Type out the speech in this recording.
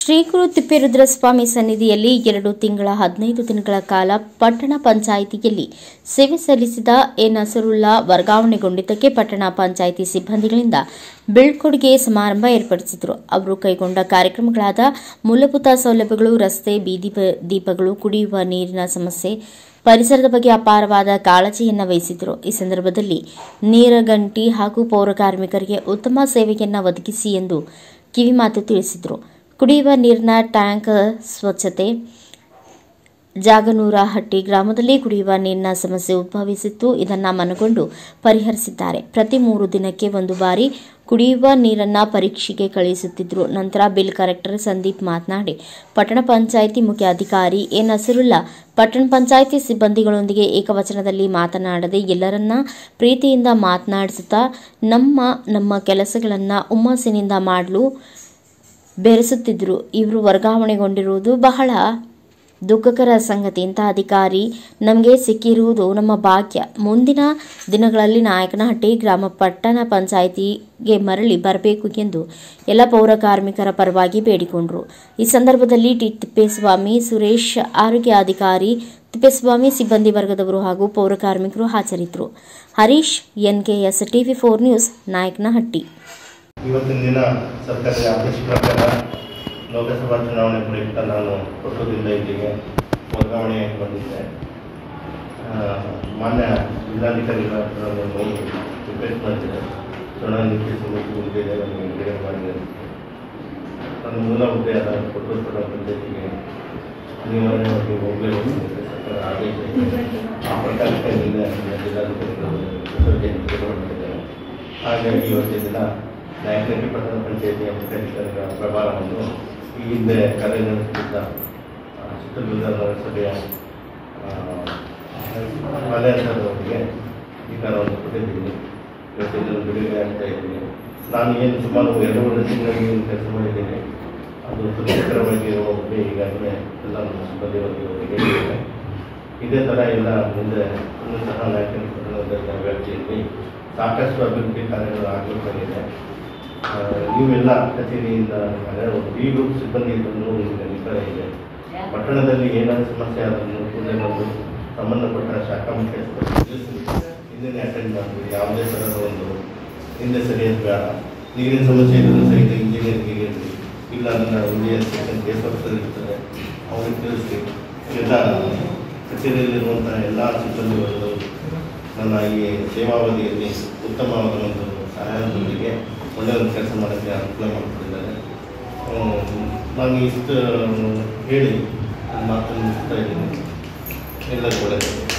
ಶ್ರೀ ಗುರು ತಿಪ್ಪೇರುದ್ರಸ್ವಾಮಿ ಸನ್ನಿಧಿಯಲ್ಲಿ 2 ತಿಂಗಳ 15 ದಿನಗಳ ಕಾಲ ಪಟ್ಟಣ ಪಂಚಾಯಿತಿಯಲ್ಲಿ ಸೇವೆ ಸಲ್ಲಿಸಿದ ಎನ್ ನಸರುಲ್ಲಾ ವರ್ಗಾವಣೆಗೊಂಡಿದ್ದಕ್ಕೆ ಪಟ್ಟಣ ಪಂಚಾಯಿತಿ ಸಿಬ್ಬಂದಿಗಳಿಂದ ಬೀಳ್ಕೊಡುಗೆ ಸಮಾರಂಭ ಏರ್ಪಡಿಸಿದರು. ಅವರು ಕೈಗೊಂಡ ಕಾರ್ಯಕ್ರಮಗಳಾದ ಮೂಲಭೂತ ಸೌಲಭ್ಯಗಳು, ರಸ್ತೆ, ಬೀದಿ ದೀಪಗಳು, ಕುಡಿಯುವ ನೀರಿನ ಸಮಸ್ಯೆ, ಪರಿಸರದ ಬಗ್ಗೆ ಅಪಾರವಾದ ಕಾಳಜಿಯನ್ನು ವಹಿಸಿದರು. ಈ ಸಂದರ್ಭದಲ್ಲಿ ನೀರಗಂಟಿ ಹಾಗೂ ಪೌರ ಕಾರ್ಮಿಕರಿಗೆ ಉತ್ತಮ ಸೇವೆಯನ್ನು ಒದಗಿಸಿ ಎಂದು ಕಿವಿಮಾತು ತಿಳಿಸಿದರು. ಕುಡಿಯುವ ನೀರಿನ ಟ್ಯಾಂಕ್ ಸ್ವಚ್ಛತೆ, ಜಾಗನೂರಹಟ್ಟಿ ಗ್ರಾಮದಲ್ಲಿ ಕುಡಿಯುವ ನೀರಿನ ಸಮಸ್ಯೆ ಉದ್ಭವಿಸಿತ್ತು. ಇದನ್ನು ಮನಗೊಂಡು ಪರಿಹರಿಸಿದ್ದಾರೆ. ಪ್ರತಿ 3 ದಿನಕ್ಕೆ ಒಂದು ಬಾರಿ ಕುಡಿಯುವ ನೀರನ್ನು ಪರೀಕ್ಷೆಗೆ ಕಳುಹಿಸುತ್ತಿದ್ದರು. ನಂತರ ಬಿಲ್ ಕಲೆಕ್ಟರ್ ಸಂದೀಪ್ ಮಾತನಾಡಿ, ಪಟ್ಟಣ ಪಂಚಾಯಿತಿ ಮುಖ್ಯ ಅಧಿಕಾರಿ ಎನ್ ನಸರುಲ್ಲಾ ಪಟ್ಟಣ ಪಂಚಾಯಿತಿ ಸಿಬ್ಬಂದಿಗಳೊಂದಿಗೆ ಏಕವಚನದಲ್ಲಿ ಮಾತನಾಡದೆ ಎಲ್ಲರನ್ನ ಪ್ರೀತಿಯಿಂದ ಮಾತನಾಡಿಸುತ್ತಾ ನಮ್ಮ ಕೆಲಸಗಳನ್ನು ಹುಮ್ಮಸ್ಸಿನಿಂದ ಮಾಡಲು ಬೆರೆಸುತ್ತಿದ್ದರು. ಇವರು ವರ್ಗಾವಣೆಗೊಂಡಿರುವುದು ಬಹಳ ದುಃಖಕರ ಸಂಗತಿ. ಇಂತಹ ಅಧಿಕಾರಿ ನಮಗೆ ಸಿಕ್ಕಿರುವುದು ನಮ್ಮ ಭಾಗ್ಯ. ಮುಂದಿನ ದಿನಗಳಲ್ಲಿ ನಾಯಕನಹಟ್ಟಿ ಗ್ರಾಮ ಪಟ್ಟಣ ಪಂಚಾಯಿತಿಗೆ ಮರಳಿ ಬರಬೇಕು ಎಂದು ಎಲ್ಲ ಪೌರ ಕಾರ್ಮಿಕರ ಪರವಾಗಿ ಬೇಡಿಕೊಂಡರು. ಈ ಸಂದರ್ಭದಲ್ಲಿ ತಿಪ್ಪೇಸ್ವಾಮಿ, ಸುರೇಶ್, ಆರೋಗ್ಯ ಅಧಿಕಾರಿ ತಿಪ್ಪೇಸ್ವಾಮಿ, ಸಿಬ್ಬಂದಿ ವರ್ಗದವರು ಹಾಗೂ ಪೌರ ಕಾರ್ಮಿಕರು ಹಾಜರಿದ್ದರು. Harish, NKS TV4 news, Nayakanahatti. ಇವತ್ತಿನ ದಿನ ಸರ್ಕಾರದ ಆದೇಶ ಪ್ರಕಾರ ಲೋಕಸಭಾ ಚುನಾವಣೆ ಪ್ರಯುಕ್ತ ನಾನು ಕೊಟ್ಟೂರಿಂದ ಇಲ್ಲಿಗೆ ವರ್ಗಾವಣೆಗೊಂಡಿದ್ದೆ. ಮಾನ್ಯ ಜಿಲ್ಲಾಧಿಕಾರಿಗಳನ್ನು ನೋಡಿ ರಿಕ್ವೆಸ್ಟ್ ಮಾಡಿದ್ದೆ, ಚುನಾವಣೆ ನೀತಿ ಸಮಿತಿ ನಿಗದಿ ಮಾಡಿದೆ. ನನ್ನ ಮೂಲ ಹುದ್ದೆಯಾದ ಕೊಟ್ಟೂರು ಪಟ್ಟಣ ಪಂಚಾಯತಿಗೆ ಅನಿವಾರ್ಯವಾಗಿ ಹೋಗಲೇಬೇಕು. ಸರ್ಕಾರ ಆದೇಶ ಆ ಪ್ರಕಾರಕ್ಕೆ ಜಿಲ್ಲಾಧಿಕಾರಿಗಳು ಮಾಡಿದ್ದಾರೆ. ಹಾಗಾಗಿ ಇವತ್ತಿನ ದಿನ ನಾಯಕನಹಟ್ಟಿ ಪಟ್ಟಣ ಪಂಚಾಯಿತಿಯ ಮುಖ್ಯಾಧಿಕಾರಿಗಳ ಪ್ರಭಾರವನ್ನು ಈ ಹಿಂದೆ ಕಾರ್ಯನಿರ್ವಹಿಸುತ್ತಿದ್ದ ಚಿತ್ರದುರ್ಗ ನಗರಸಭೆಯ ಅವರಿಗೆ ಅಧಿಕಾರವನ್ನು ಕೊಟ್ಟಿದ್ದೀನಿ. ಇವತ್ತಿನ ಬಿಡುಗಡೆ ಆಗ್ತಾ ಇದ್ದೀನಿ. ನಾನು ಏನು ಸುಮಾರು 2 ತಿಂಗಳಿಗೆ ಕೆಲಸ ಮಾಡಿದ್ದೀನಿ. ಅದು ತೃಪ್ತಿಕರವಾಗಿ ಇರುವ ಬಗ್ಗೆ ಈಗಾಗಲೇ ಎಲ್ಲ ನಮ್ಮ ಸಿಬ್ಬಂದಿಯವರಿಗೆ ಹೇಳಿದ್ದೇನೆ. ಇದೇ ಥರ ಎಲ್ಲ ಮುಂದೆ ಇನ್ನೂ ಸಹ ನಾಯಕನಹಟ್ಟಿ ಪಟ್ಟಣದ ವ್ಯಾಪ್ತಿಯಲ್ಲಿ ಸಾಕಷ್ಟು ಅಭಿವೃದ್ಧಿ ಕಾರ್ಯಗಳು ಆಗಬೇಕಾಗಿದೆ. ನೀವೆಲ್ಲ ಕಚೇರಿಯಿಂದ ಒಂದು ಬಿ ಗ್ರೂಪ್ ಸಿಬ್ಬಂದಿ ಇದ್ದರೂ ನಿಮಗೆ ನಿಖರ ಇದೆ. ಪಟ್ಟಣದಲ್ಲಿ ಏನಾದರೂ ಸಮಸ್ಯೆ ಆದರೂ ಕೂಡಲೇ ಬಂದು ಸಂಬಂಧಪಟ್ಟ ಶಾಖಾ ಮುಖ್ಯಸ್ಥರು ಹಿಂದೆ ಅಟೆಂಡ್ ಮಾಡ್ತೀವಿ. ಯಾವುದೇ ಥರದ ಒಂದು ಹಿಂದೆ ಸರಿಯಾದ ಬೇಡ. ನೀರಿನ ಸಮಸ್ಯೆ ಇದ್ದರೂ ಸಹಿತ ಇಂಜಿನಿಯರ್ಗೆ ಹೇಳಿ, ಇಲ್ಲ ಅದನ್ನು ಇಂಜಿನಿಯರ್ ಸೆಕ್ಷನ್ ಕೇಸ್ ಆಫೀಸರ್ ಇರ್ತಾರೆ, ಅವ್ರಿಗೆ ತಿಳಿಸಿ. ಎಲ್ಲ ಕಚೇರಿಯಲ್ಲಿರುವಂಥ ಎಲ್ಲ ಸಿಬ್ಬಂದಿ ವರ್ಗದವರು ನನ್ನ ಈ ಸೇವಾವಧಿಯಲ್ಲಿ ಉತ್ತಮವಾದ ಒಂದು ಸಹಾಯದೊಂದಿಗೆ ಒಳ್ಳೆಯ ಒಂದು ಕೆಲಸ ಮಾಡೋಕ್ಕೆ ಅನುಕೂಲ ಮಾಡಿಕೊಟ್ಟಿದ್ದಾರೆ. ನಾನು ಇಷ್ಟು ಹೇಳಿ ನನ್ನ ಮಾತನ್ನು ಮುಗಿಸ್ತಾ ಇದ್ದೀನಿ. ಎಲ್ಲರಿಗೂ ಒಳ್ಳೆಯದು.